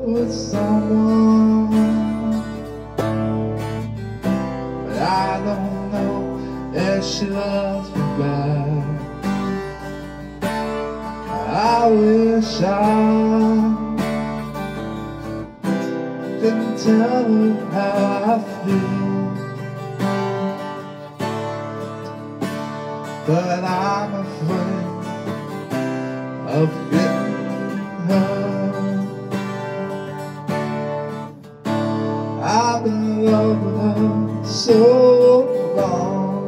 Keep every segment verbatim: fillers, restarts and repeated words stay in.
with someone, but I don't know if she loves me back. I wish I couldn't tell her how I feel, but I'm afraid of getting hurt. I've been in love with her so long,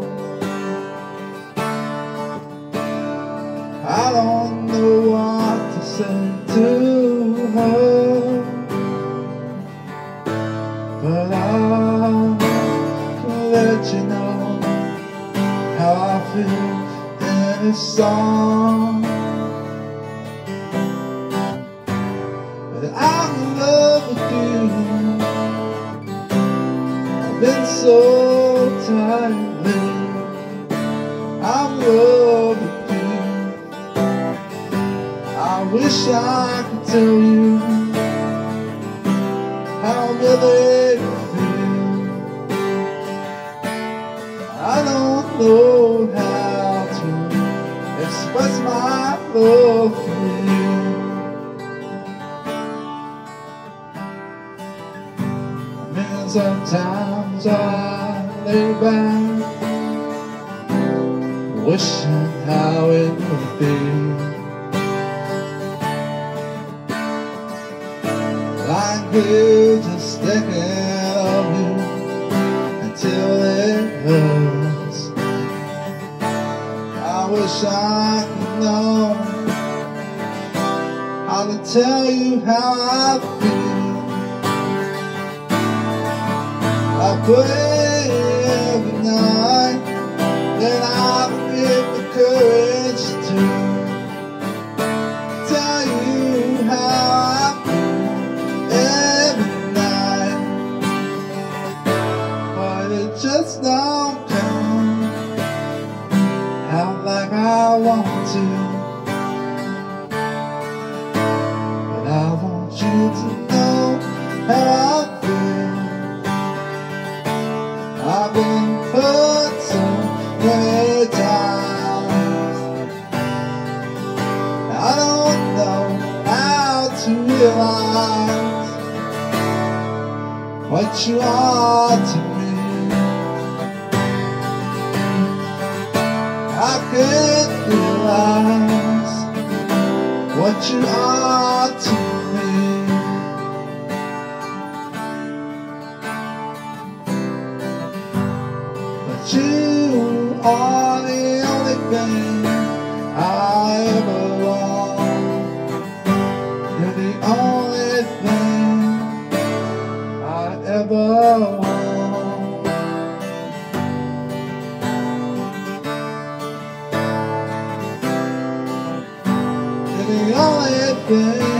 I don't know what to say to her, but I'll let you know how I feel in this song. But I'm in love with you. I've been so tired lately. I'm in love with you. I wish I could tell you how I really feel. I don't know how to express my love for you. And sometimes I lay back, wishing how it would be. Lying here just thinking of you until it hurts. I wish I could know how to tell you how I feel. I pray every night that I get the courage to tell you how I feel every night, but it just don't come out like I want to. But I want you to know how I feel. I've been hurt so many times, I don't know how to realize what you are to me. I can't realize what you are to me. But you are the only thing I ever want. You're the only thing I ever want. You're the only thing